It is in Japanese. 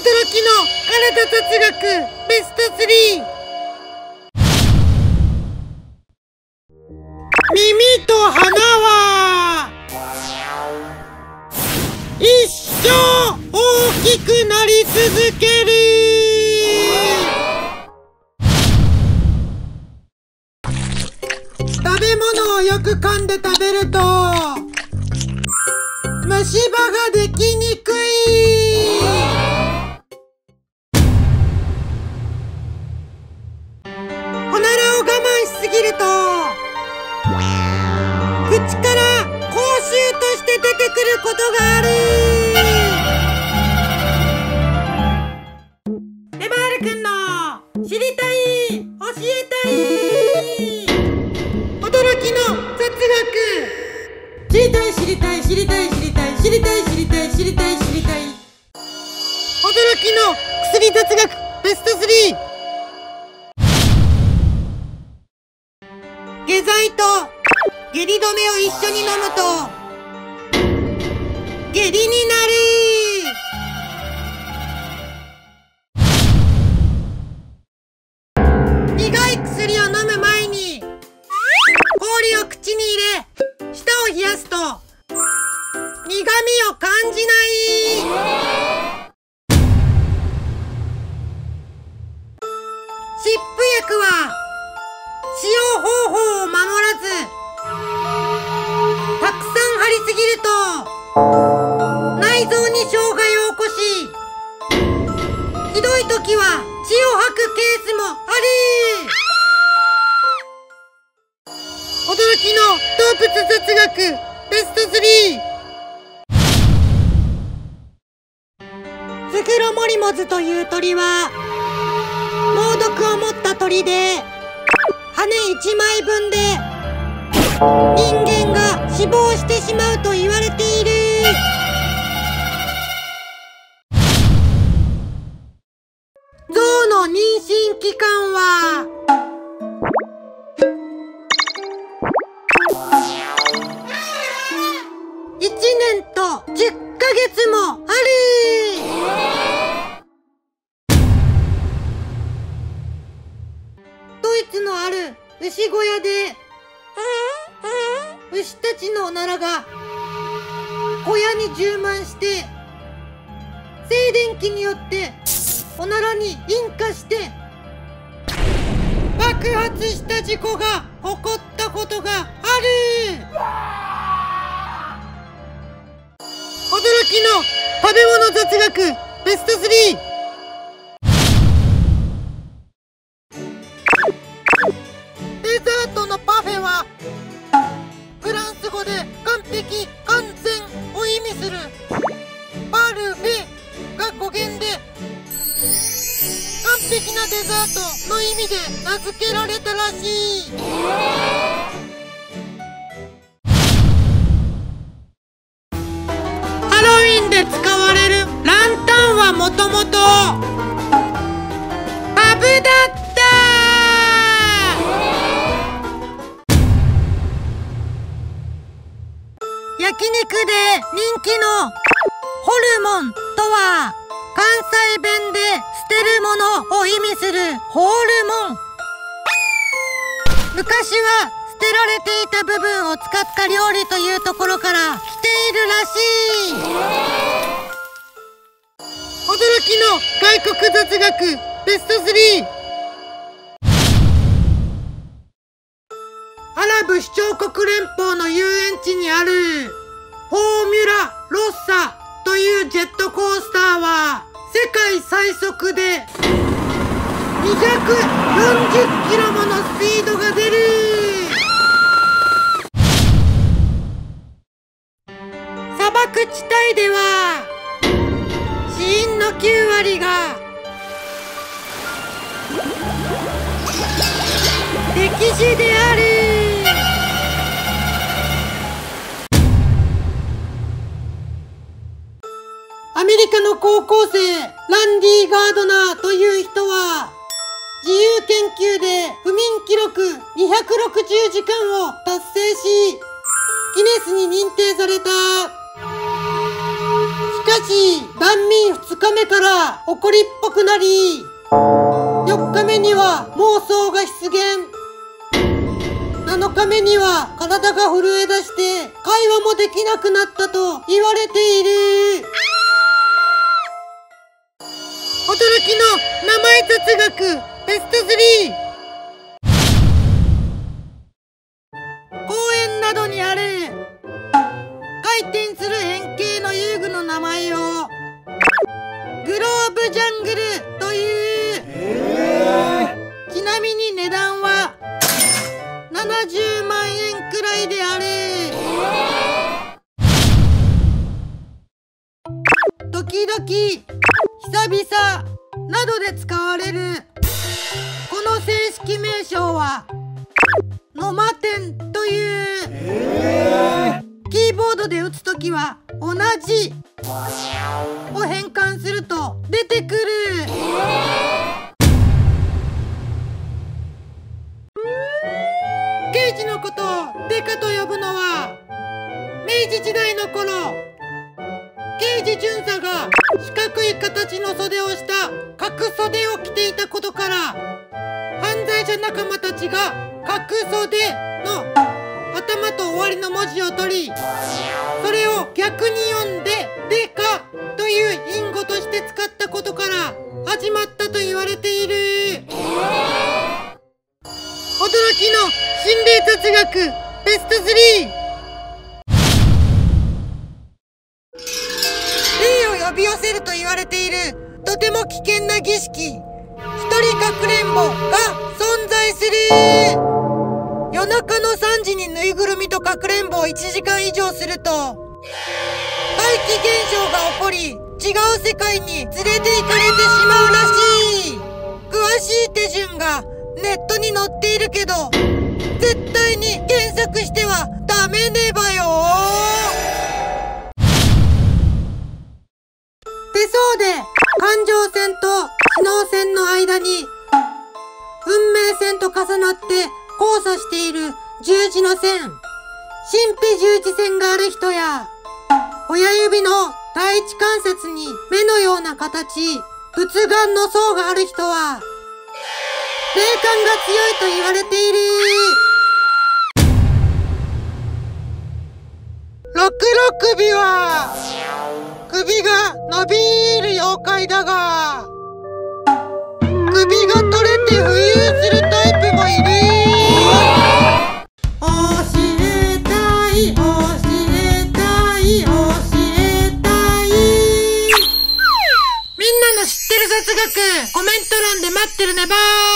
きの体雑学ベスト3。耳と鼻は一生大きくなり続ける。食べ物をよく噛んで食べると虫歯ができにくい。おならを我慢しすぎると口から口臭として出てくることがある。エマールくんの知りたい教えたい驚きの雑学。知りたい知りたい知りたい知りたい知りたい知りたい知りたい知りたい驚きの薬雑学ベスト3。下剤と下痢止めを一緒に飲むと下痢になる。苦い薬を飲む前に氷を口に入れ舌を冷やすと苦味を感じない。湿布薬は使用方法を守らずたくさん貼りすぎると内臓に障害を起こしひどい時は血を吐くケースもある。驚きの動物雑学ベスト3。ツグロモリモズという鳥は猛毒を持った鳥で羽1枚分で人間が死亡してしまうと言われている。象の妊娠期間は1年と10ヶ月もある。ドイツのある牛小屋で牛たちのおならが小屋に充満して静電気によっておならに引火して爆発した事故が起こったことがある。驚きの食べ物雑学ベスト3。デザートのパフェはフランス語で完璧完全を意味するパルフェが語源で完璧なデザートの意味で名付けられたらしい。ハロウィンで使われるランタンはもともとハブだった。焼肉で人気のホルモンとは関西弁で捨てるものを意味するホールモン。昔は捨てられていた部分を使った料理というところから来ているらしい。驚きの外国雑学ベスト3。アラブ首長国連邦の遊園地にあるフォーミュラ・ロッサというジェットコースターは世界最速で240キロものスピードが出る。砂漠地帯では死因の9割が溺死である。アメリカの高校生ランディ・ガードナーという人は自由研究で不眠記録260時間を達成しギネスに認定された。しかかし、断眠2日目から怒りっぽくなり、4日目には妄想が出現。7日目には体が震え出して会話もできなくなったと言われている。驚きの名前雑学ベスト 3。 公園などにある回転する円形の遊具の名前をグローブジャングルという。ちなみに値段は70万円くらいである。時々久々などで使われるこの正式名称はノマテンという。キーボードで打つときは同じを変換すると出てくる。刑事のことをデカと呼ぶのは明治時代の頃、刑事巡査が四角い形の袖をした角袖を着ていたことから、犯罪者仲間たちが角袖の頭と終わりの文字を取り、それを逆に読んでデカという隠語として使ったことから始まったと言われている。驚きの心霊雑学ベスト 3。 霊を呼び寄せると言われているとても危険な儀式、一人かくれんぼが存在する。夜中の3時にぬいぐるみとかくれんぼを1時間以上すると怪奇現象が起こり、違う世界に連れて行かれてしまうらしい。詳しい手順がネットに載っているけど、絶対に検索してはダメねばよ。手相で感情線と知能線の間に運命線と重なって交差している十字の線、神秘十字線がある人や、親指の第一関節に目のような形、仏眼の層がある人は霊感が強いと言われている。ろくろ首は首が伸びる妖怪だが、首が取れて浮遊するタイプもいる。教えたい教えたい教えたい。みんなの知ってる雑学コメント欄で待ってるねばー。